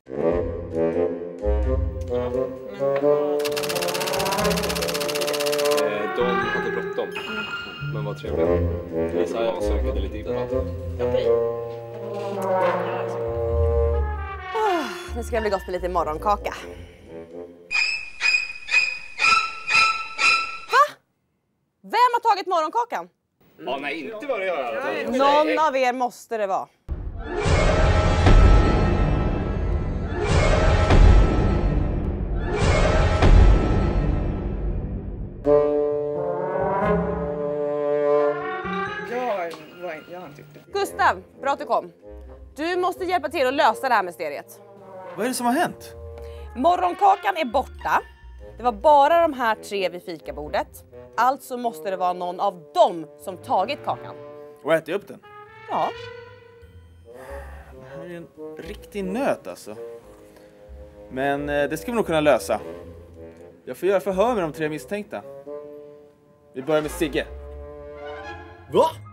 De hade bråttom, men var trevliga. Lisa sökade lite ibland. Okej. Nu ska det bli gott med lite morgonkaka. Va? Vem har tagit morgonkakan? Ja, nej, inte vad det gör. Någon av er måste det vara. Jag har inte gjort det. Gustav, bra att du kom. Du måste hjälpa till att lösa det här mysteriet. Vad är det som har hänt? Morgonkakan är borta. Det var bara de här 3 vid fikabordet. Alltså måste det vara någon av dem som tagit kakan. Och ätit upp den? Ja. Det här är en riktig nöt alltså. Men det ska vi nog kunna lösa. Jag får göra förhör med de 3 misstänkta. Vi börjar med Sigge. Va?